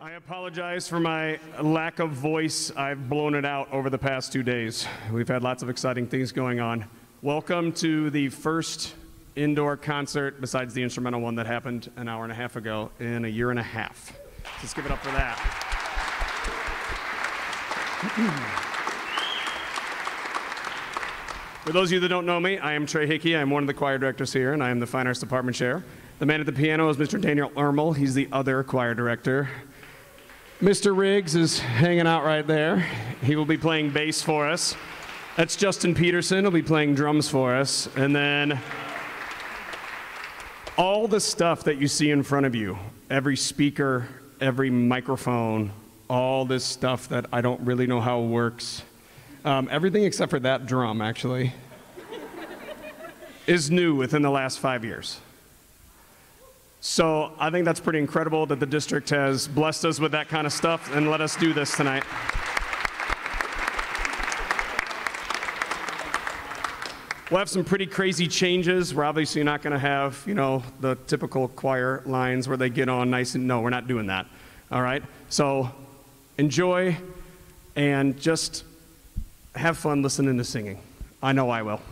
I apologize for my lack of voice. I've blown it out over the past 2 days. We've had lots of exciting things going on. Welcome to the first indoor concert, besides the instrumental one that happened an hour and a half ago, in a year and a half. Let's give it up for that. For those of you that don't know me, I am Trey Hickey. I'm one of the choir directors here, and I am the Fine Arts Department Chair. The man at the piano is Mr. Daniel Ermel. He's the other choir director. Mr. Riggs is hanging out right there. He will be playing bass for us. That's Justin Peterson. He'll be playing drums for us. And then all the stuff that you see in front of you, every speaker, every microphone, all this stuff that I don't really know how it works, everything except for that drum, actually, is new within the last 5 years. So I think that's pretty incredible that the district has blessed us with that kind of stuff and let us do this tonight. We'll have some pretty crazy changes. We're obviously not going to have, you know, the typical choir lines where they get on nice and no, we're not doing that. All right? So enjoy and just have fun listening to singing. I know I will.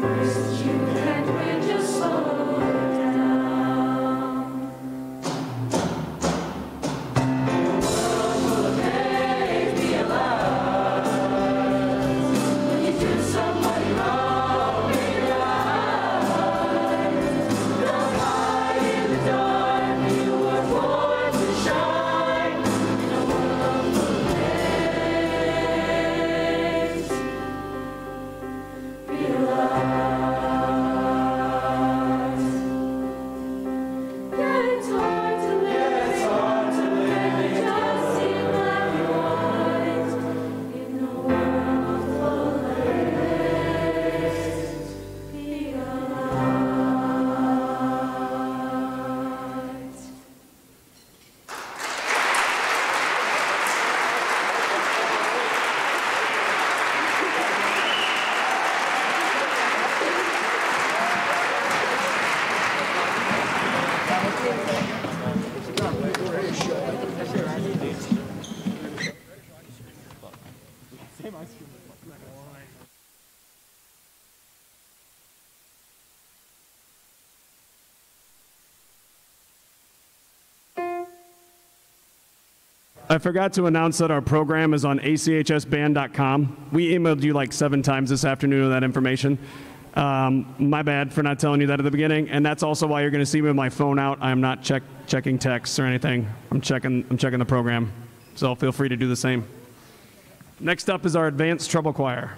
I forgot to announce that our program is on achsband.com. We emailed you like 7 times this afternoon with that information. My bad for not telling you that at the beginning, and that's also why you're going to see me with my phone out. I'm not checking texts or anything. I'm checking the program, so feel free to do the same. Next up is our advanced treble choir.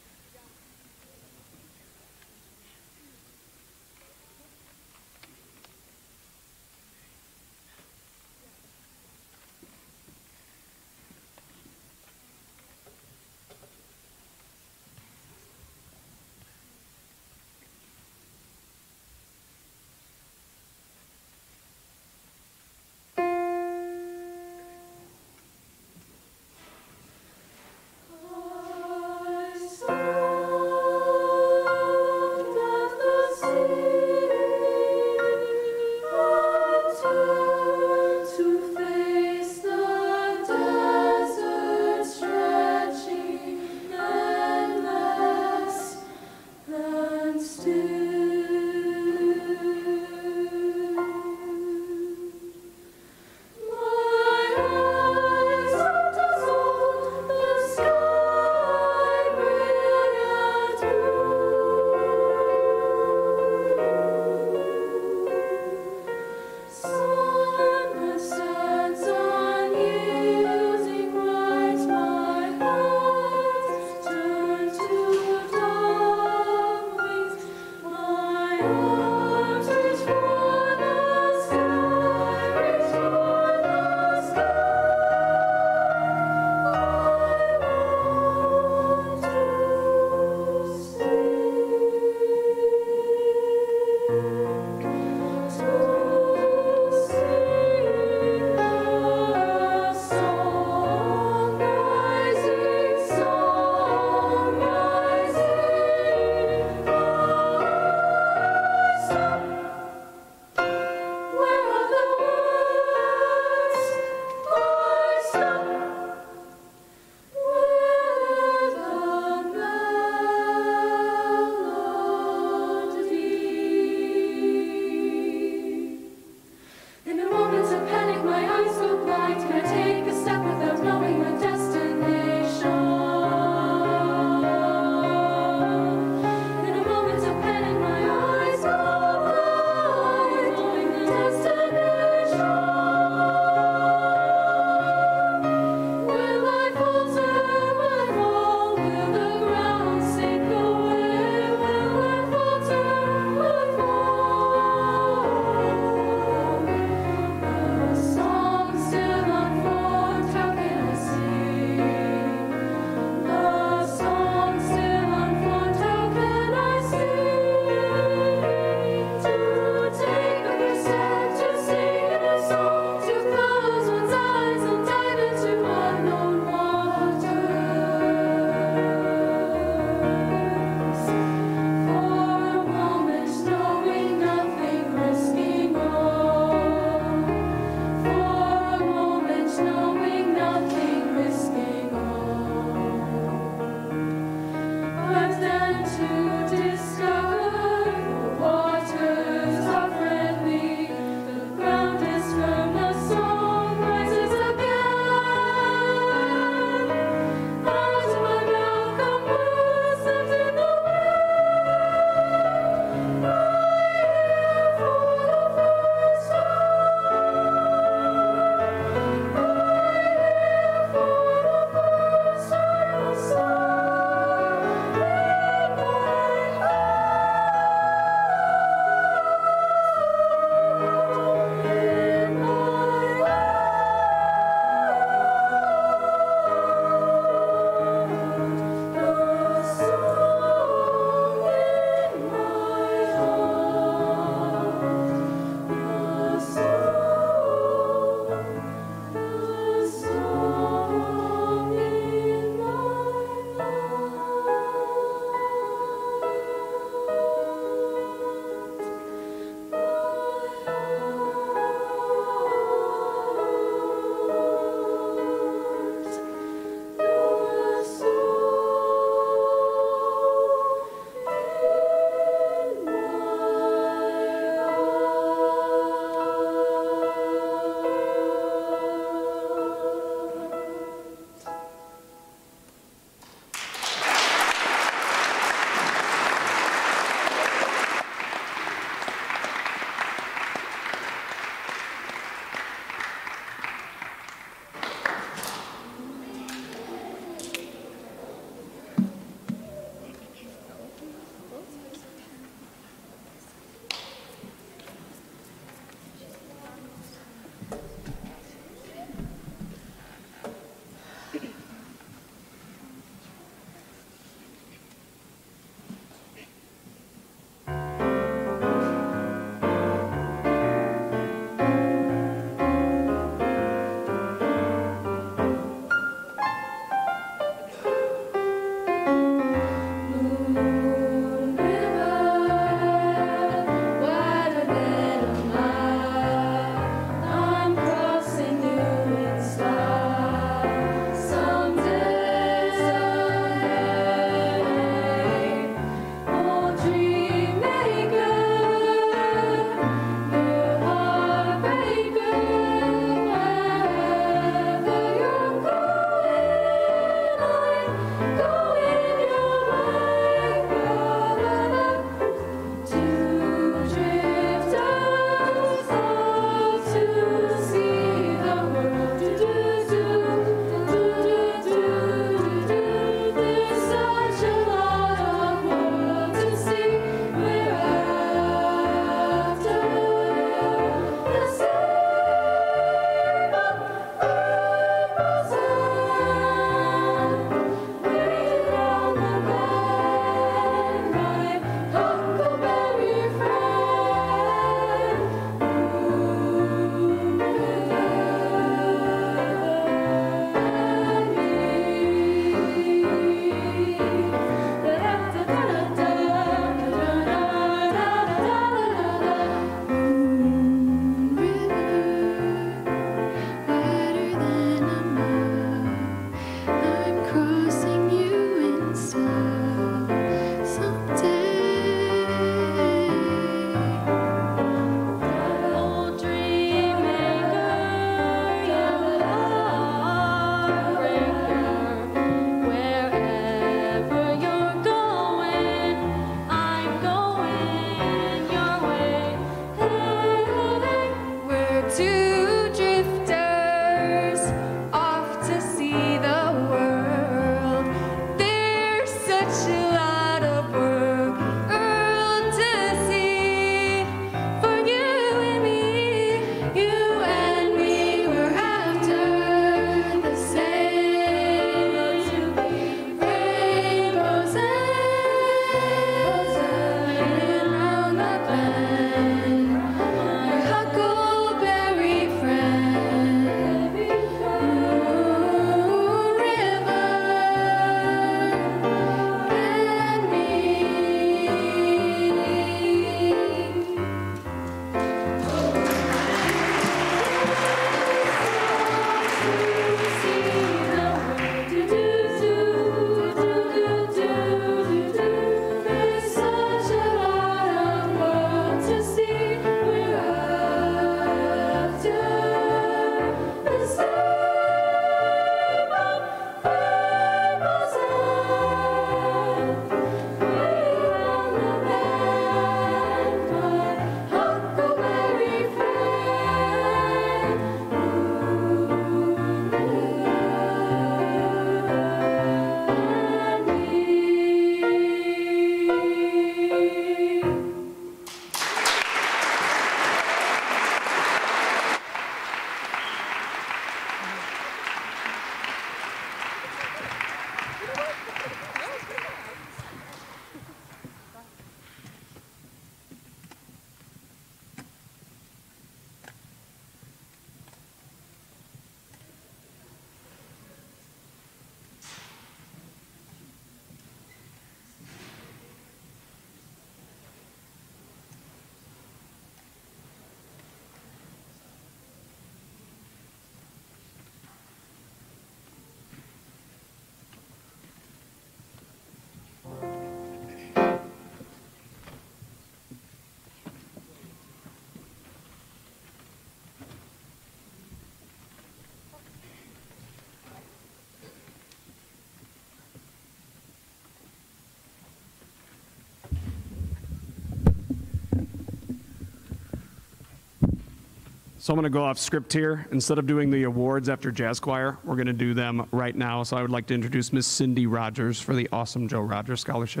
So I'm going to go off script here. Instead of doing the awards after jazz choir, we're going to do them right now. So I would like to introduce Miss Cindy Rogers for the Awesome Joe Rogers Scholarship.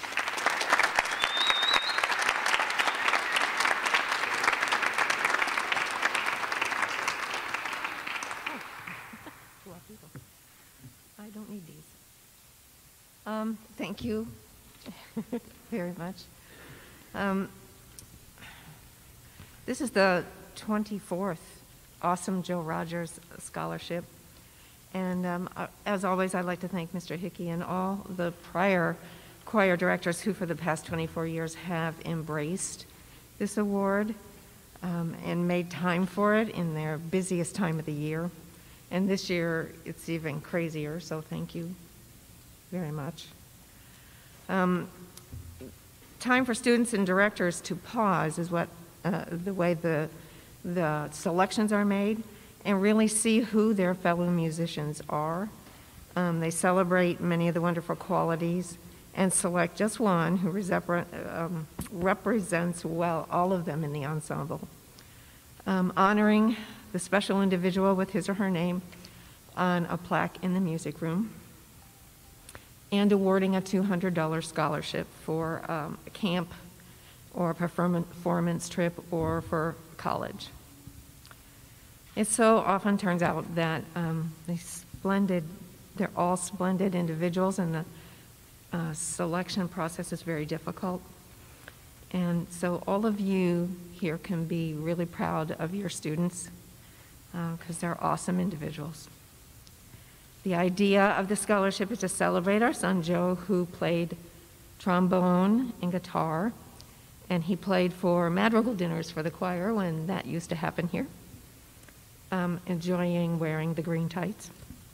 I don't need these. Thank you very much. This is the 24th Awesome Joe Rogers Scholarship. And as always, I'd like to thank Mr. Hickey and all the prior choir directors who for the past 24 years have embraced this award and made time for it in their busiest time of the year. And this year, it's even crazier, so thank you very much. Time for students and directors to pause is what the way the selections are made and really see who their fellow musicians are. They celebrate many of the wonderful qualities and select just one who represents well all of them in the ensemble. Honoring the special individual with his or her name on a plaque in the music room, and awarding a $200 scholarship for a camp or a performance trip or for college. It so often turns out that they're all splendid individuals, and the selection process is very difficult. And so all of you here can be really proud of your students because they're awesome individuals. The idea of the scholarship is to celebrate our son Joe, who played trombone and guitar, and he played for madrigal dinners for the choir when that used to happen here, enjoying wearing the green tights.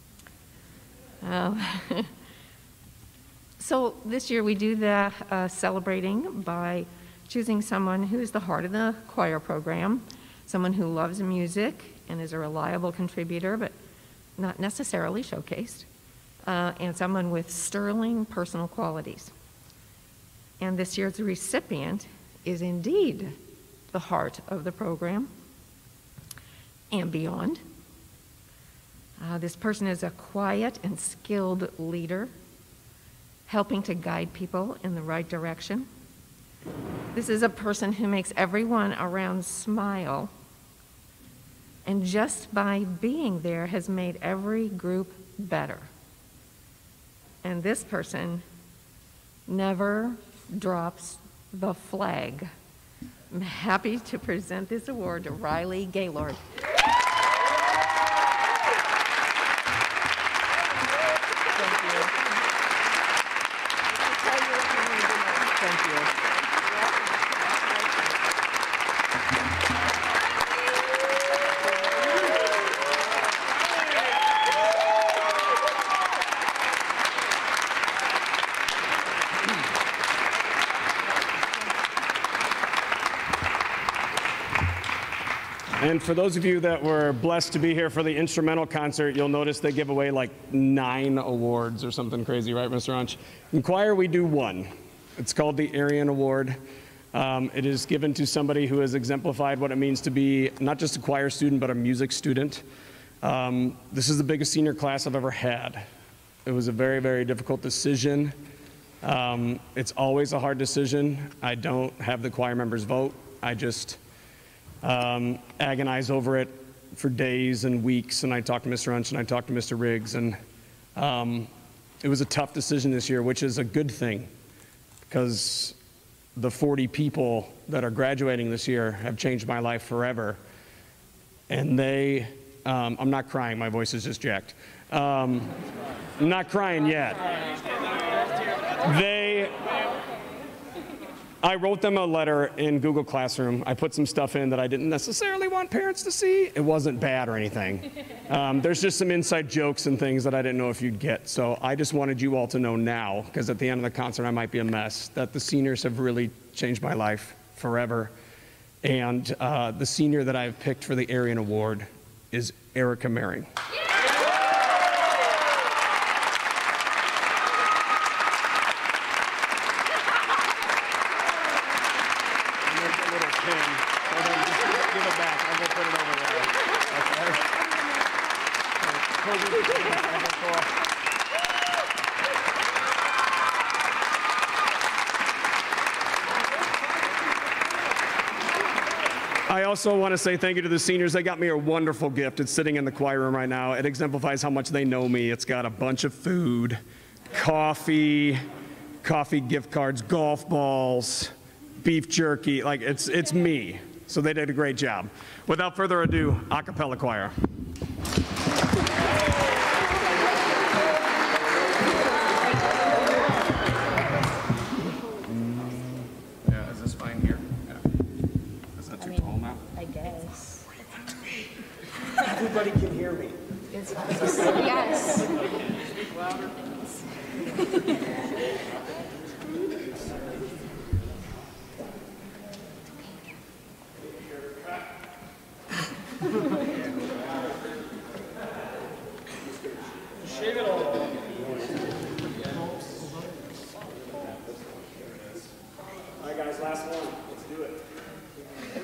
So this year we do the celebrating by choosing someone who's the heart of the choir program, someone who loves music and is a reliable contributor, but not necessarily showcased, and someone with sterling personal qualities. And this year's recipient is indeed the heart of the program and beyond. This person is a quiet and skilled leader, helping to guide people in the right direction. This is a person who makes everyone around smile, and just by being there has made every group better. And this person never drops the flag. I'm happy to present this award to Riley Gaylord. Thank you. And for those of you that were blessed to be here for the instrumental concert, you'll notice they give away like 9 awards or something crazy, right, Mr. Runch? In choir, we do 1. It's called the Arian Award. It is given to somebody who has exemplified what it means to be not just a choir student, but a music student. This is the biggest senior class I've ever had. It was a very, very difficult decision. It's always a hard decision. I don't have the choir members vote. I just agonize over it for days and weeks, and I talked to Mr. Runch and I talked to Mr. Riggs, and it was a tough decision this year, which is a good thing, because the 40 people that are graduating this year have changed my life forever. And they, I'm not crying, my voice is just jacked. I'm not crying yet. I wrote them a letter in Google Classroom. I put some stuff in that I didn't necessarily want parents to see. It wasn't bad or anything. There's just some inside jokes and things that I didn't know if you'd get. So I just wanted you all to know now, because at the end of the concert I might be a mess, that the seniors have really changed my life forever. And the senior that I've picked for the Arian Award is Erica Mehring. Give it back. I'll go put it over there. also want to say thank you to the seniors. They got me a wonderful gift. It's sitting in the choir room right now. It exemplifies how much they know me. It's got a bunch of food, coffee gift cards, golf balls, beef jerky. Like, it's me. So they did a great job. Without further ado, a cappella choir. Yeah, is this fine here? Yeah. Is that too tall now? I guess. Everybody can hear me. Yes. All right, guys, last one. Let's do it.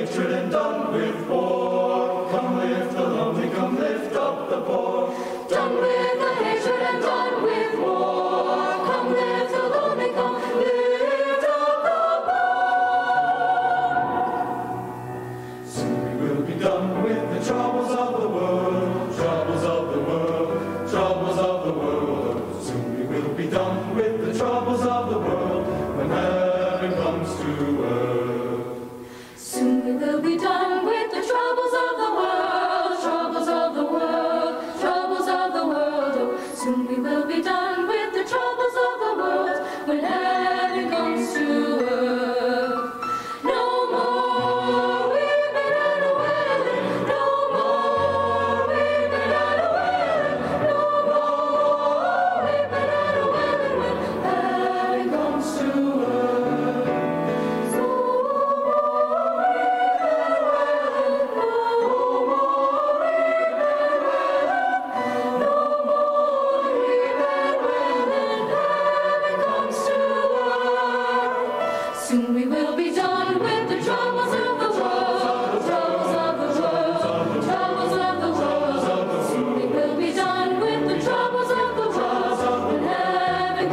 hatred and done with war. Come lift the lonely, come lift up the poor. Done with the hatred and done with war. Come lift the lonely, come lift up the poor. Soon we will be done with the troubles of the world, troubles of the world, troubles of the world. Soon we will be done with the troubles of the world when heaven comes to earth. Soon we will be done with the troubles of the world, troubles of the world, troubles of the world. Oh, soon we will be done with the troubles of the world when heaven comes to earth. No more weeping and wailing, no more weeping and wailing, no more weeping and wailing when heaven comes to earth. So soon we will be done with the troubles of the world, troubles of the world, troubles of the world. Soon we will be done with the troubles of the world when heaven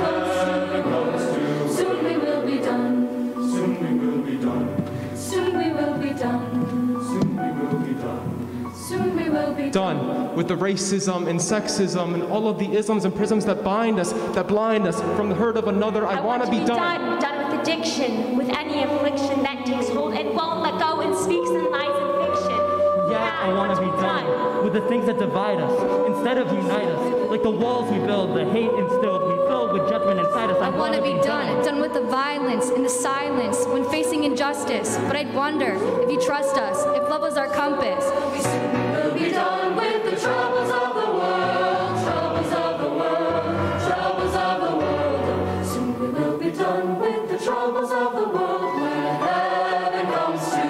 comes to. Soon we will be done. Soon we will be done. Soon we will be done. Soon we will be done. Soon we will be Done with the racism and sexism and all of the isms and prisms that bind us, that blind us from the hurt of another. I want to be done. Done with addiction, with any affliction that takes hold and won't let go and speaks in lies and fiction. Yeah, I want to be done with the things that divide us instead of unite us. Like the walls we build, the hate instilled, we fill with judgment inside us. I want to be done with the violence and the silence when facing injustice. But I'd wonder if you trust us, if love was our compass. We'll be done with the troubles of the world, troubles of the world, troubles of the world. Soon we will be done with the troubles of the world when heaven comes to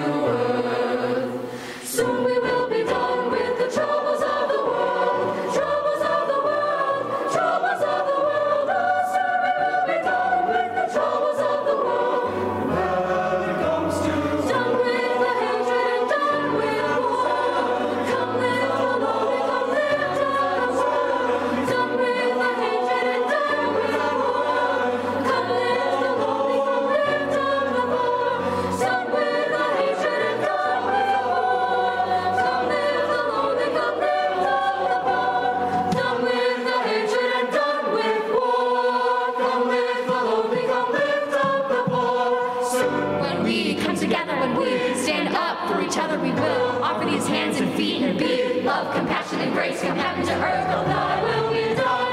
earth. Soon we will be done with the troubles of the world, troubles of the world, troubles of the world. Soon we will be done with the troubles of the world when heaven comes to earth. Done with the hatred and done with war. Come lift the lonely, come lift up the poor. Done with the hatred and done with war. Come lift the lonely, come lift up the poor. Done with the hatred and done with war. Come lift the lonely, come lift up the poor. Done with the hatred and done with war. Come lift the lonely, come lift up the poor. When we come together, when we stand up for each other, we will offer these hands and feet and be love, compassion, and grace from heaven to earth. Oh, Thy will be done.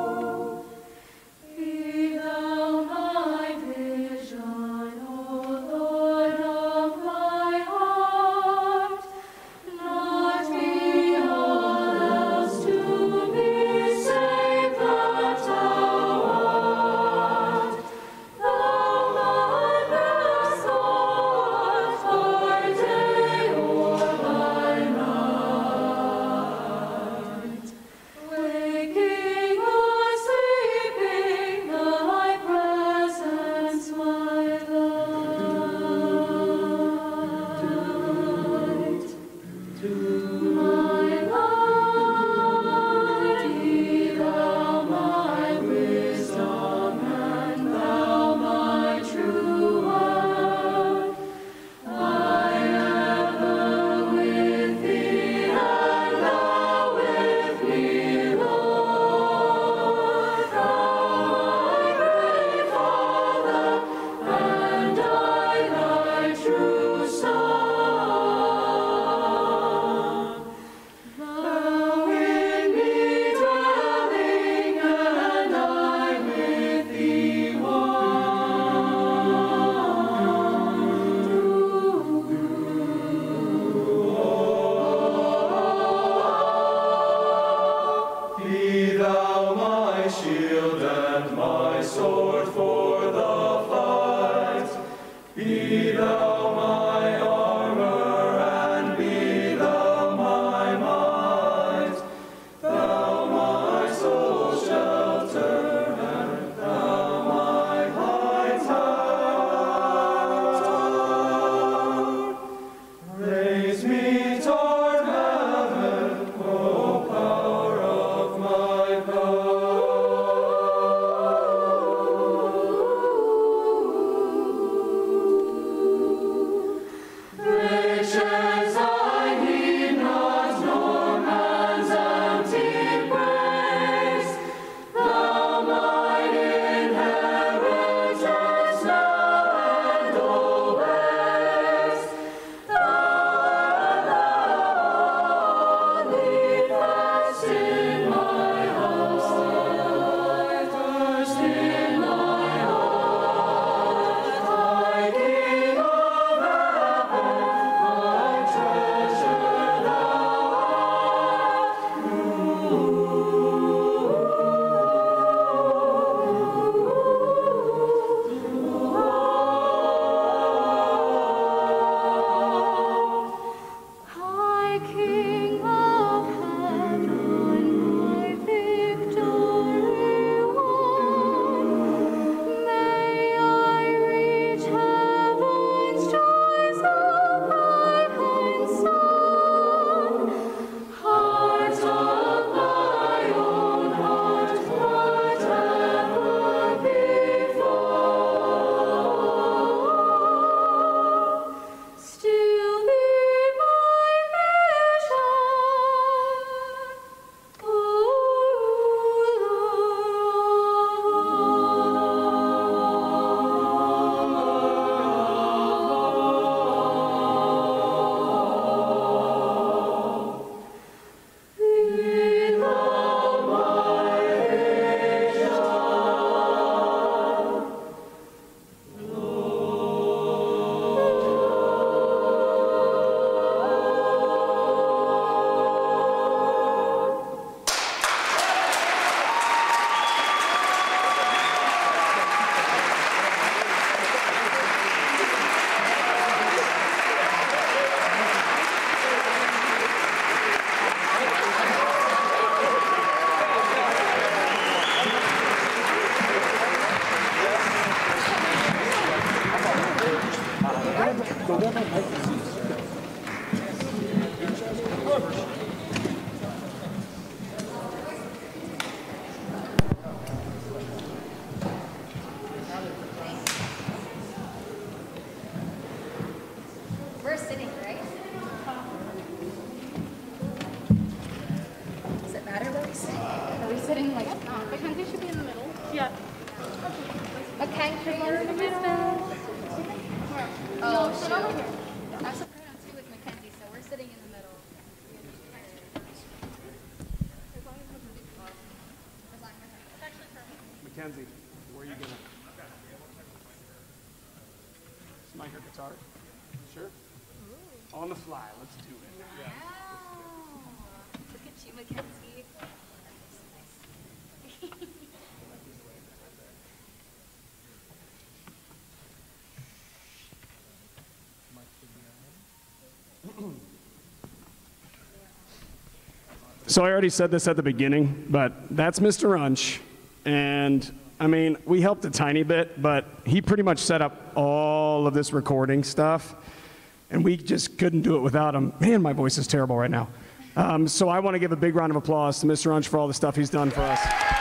Be thou my vision, O Hank Kramer in the middle. Oh, sit over here. I'm soprano too with Mackenzie, so we're sitting in the middle. Mackenzie, where are you gonna? Smite your guitar? Sure. On the fly, let's do it. Yeah. Look at you, Mackenzie. So I already said this at the beginning, but that's Mr. Runch. And I mean, we helped a tiny bit, but he pretty much set up all of this recording stuff. And we just couldn't do it without him. Man, my voice is terrible right now. So I want to give a big round of applause to Mr. Runch for all the stuff he's done for us.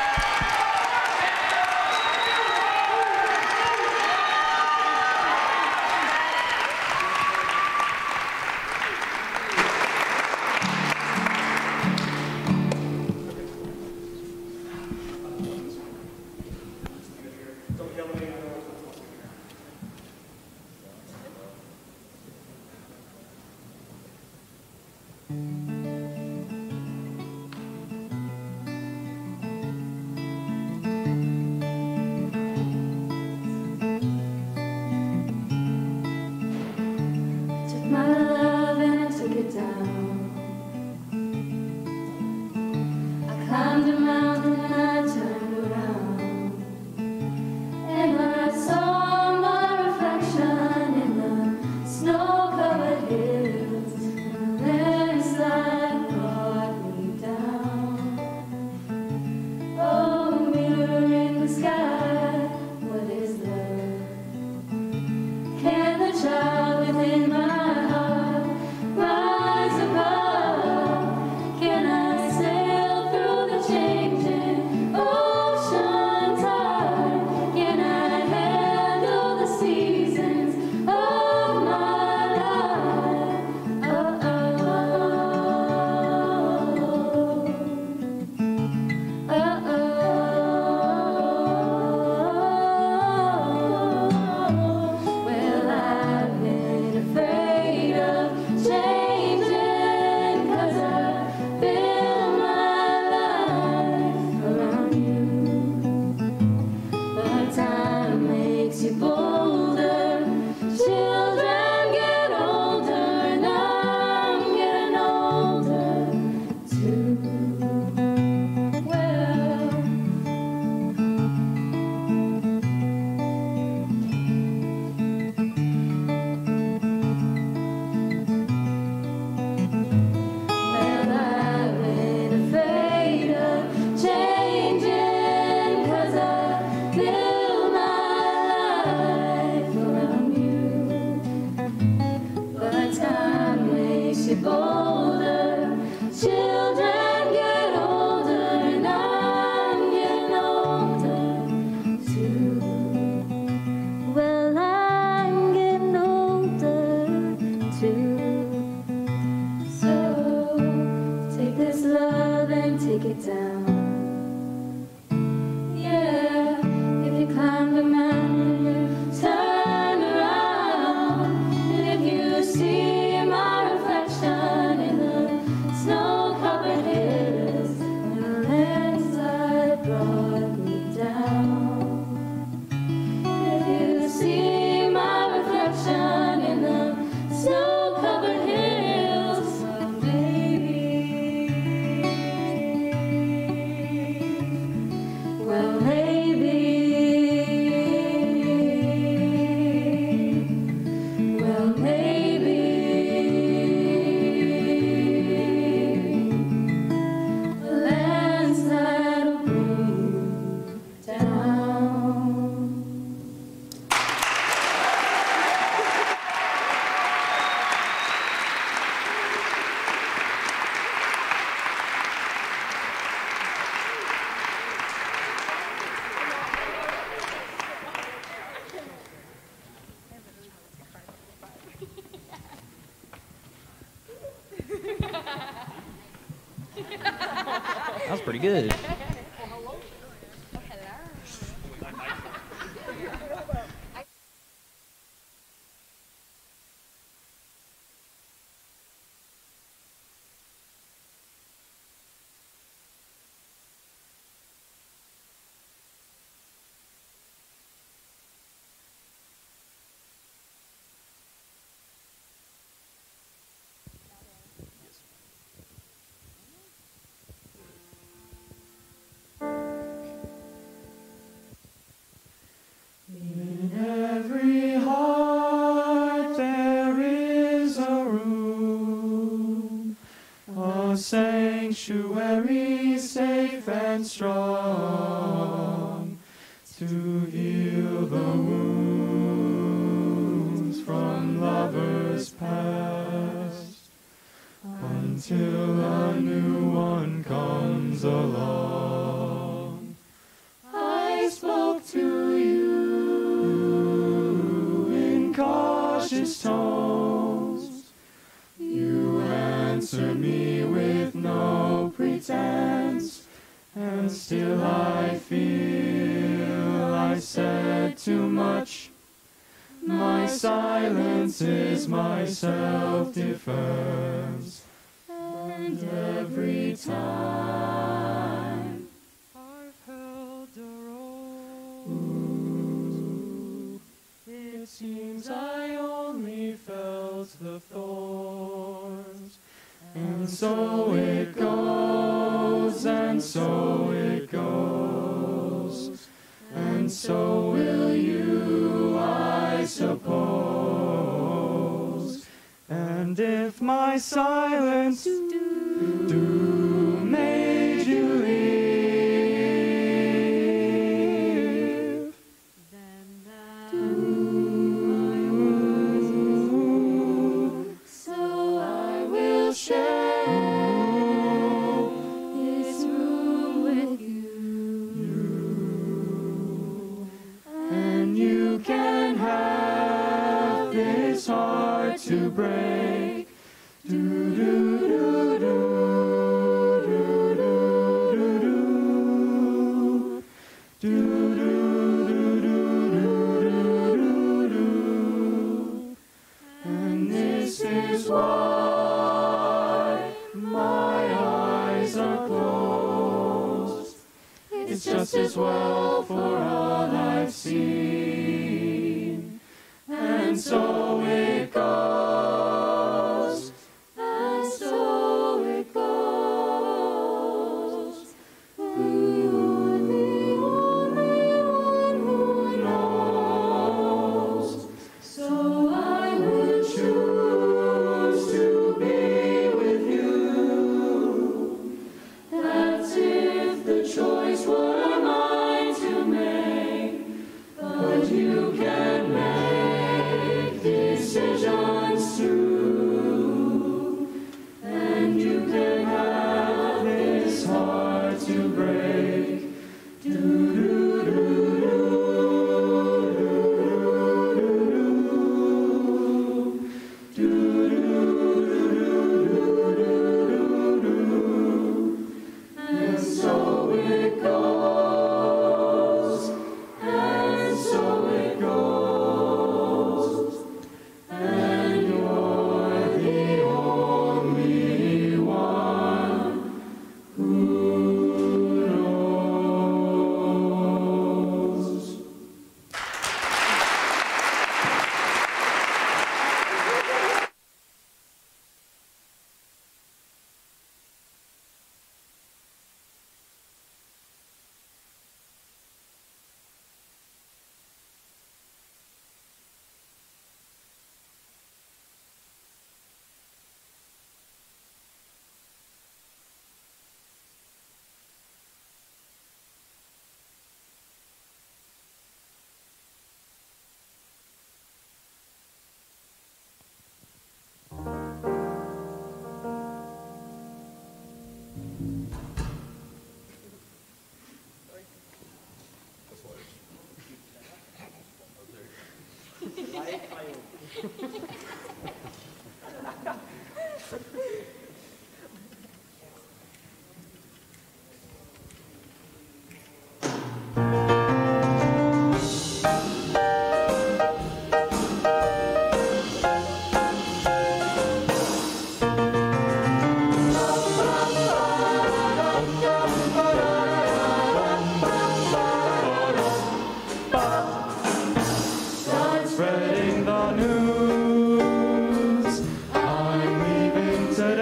Took my love and I took it down. I climbed a mountain and I turned around, and I saw my reflection in the snow-covered hills, and the landslide brought me down. Oh, mirror in the sky, what is there? Can the child within my heart rise above? Can I sail through the changing ocean tide? Can I handle the seasons of my life? Well, I've been afraid of changing, 'cause I built my life around you. But time makes you bolder. Children get older, and I'm getting older too. Well, I've been afraid of changing, 'cause I built my life around you. But time makes you bolder. Children get older, and I'm getting older too. Well, I'm getting older too. So take this love and take it down. Yeah, if you climb the mountain, you turn around, and if you see my reflection in the snow-covered hills, the landslide brought me down. If you see my reflection in the snow-covered hills, well, maybe, well, maybe, well, maybe, the landslide will bring you down. That was pretty good. a sanctuary safe and strong to heal the wounds from lovers past until a new one comes along. I spoke to you in cautious tones. You answered me with no pretense, and still I feel I said too much. My silence is my self-defense, and every time I've held a rose, it seems I only felt the thorns. And so it goes, and so it goes, and so will you, I suppose. And if my silence made you leave, then that so I will share this room with you, and you can have this heart to break. Do do do do do do do do do. And this is why my eyes are closed. It's just as well for all I've seen. And so it goes, and so it goes. You're the only one who knows. So I would choose to be with you. That's if the choice were mine to make. But you can make decisions too, and you can have this heart to break. Do do do do do. And so it goes, and so it goes, and you're the only one who knows. Start spreading the news. I'm leaving today.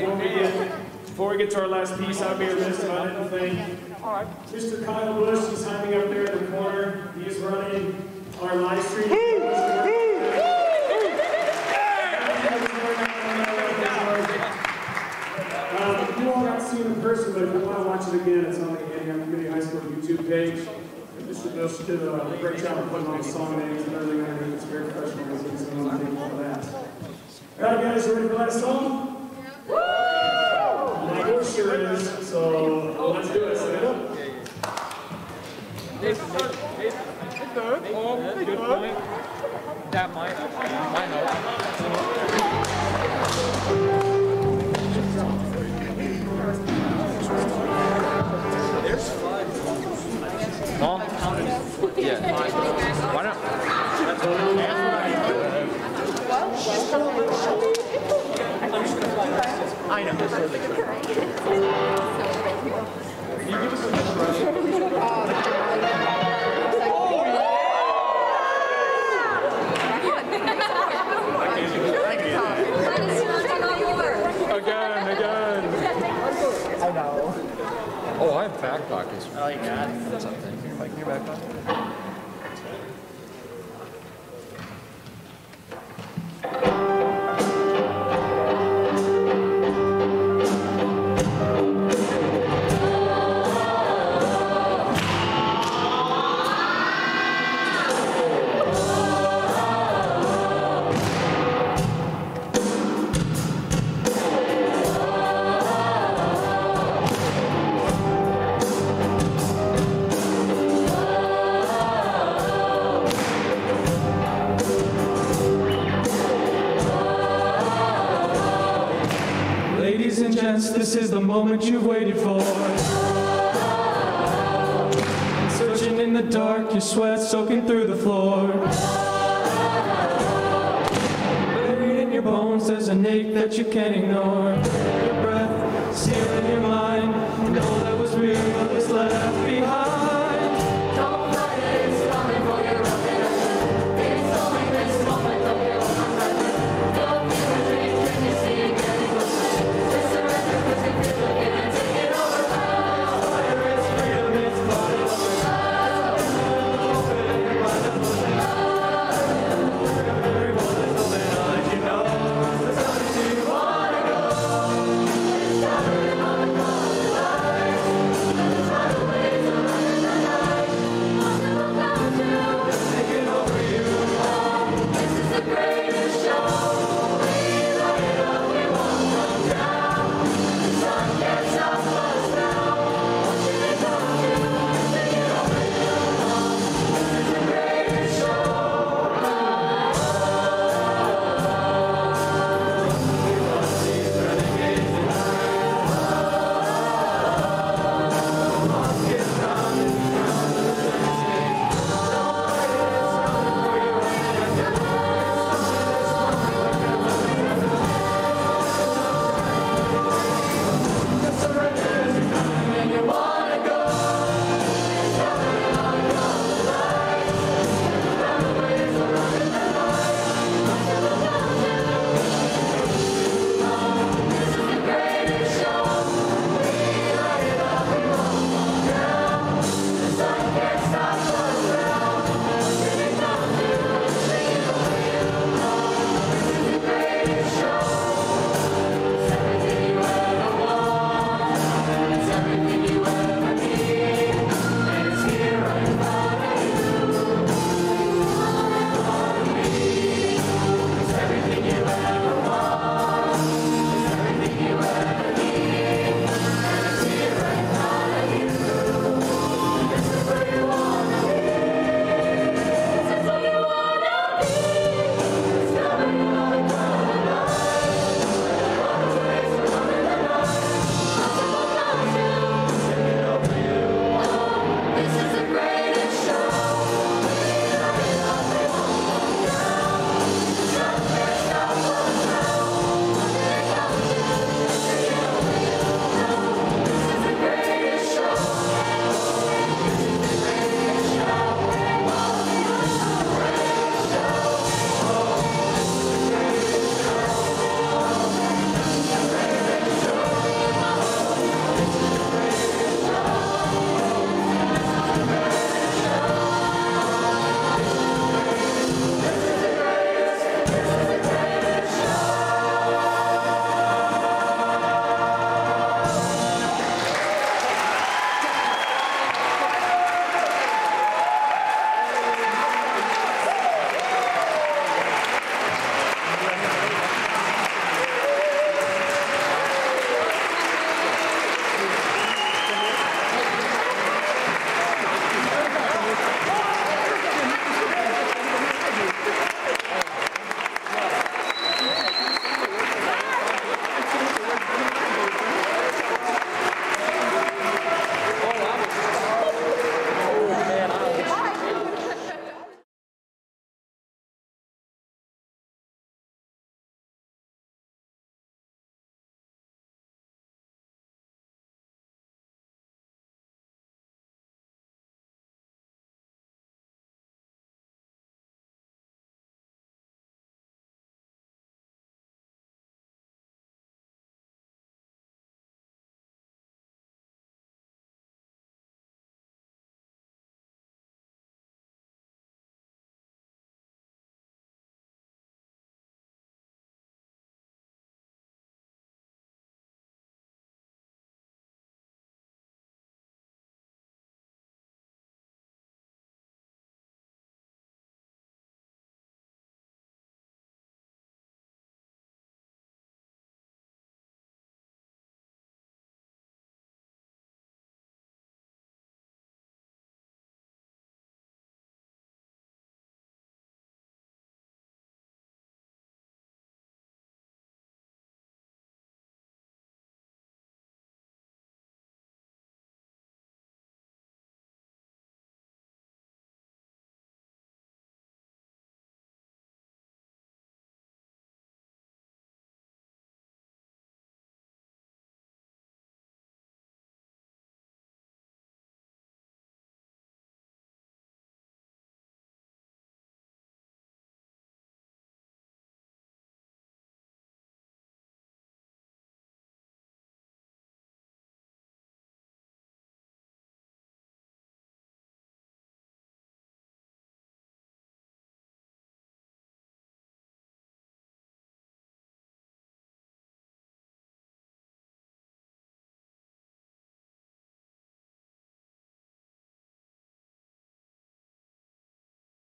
Before we get to our last piece, I'd be remiss if I didn't thank Mr. Kyle Bush. He's hiding up there in the corner. He is running our live stream. You all got to see him in person, but if you want to watch it again, it's on the Antioch Community High School YouTube page. Mr. Bush did a great job of putting all the song names and everything underneath. It's very professional. So thank you for that. All right, guys, ready for the last song? Woo! My voice sure is, so let's do it. Stand up. Good point. That might Mom? Yeah. Why not? I know. Again. I know. Oh, I have back pockets. I like that. Something. Like your back pocket? Ladies and gents, this is the moment you've waited for. Searching in the dark, your sweat soaking through the floor. Buried in your bones, there's an ache that you can't ignore.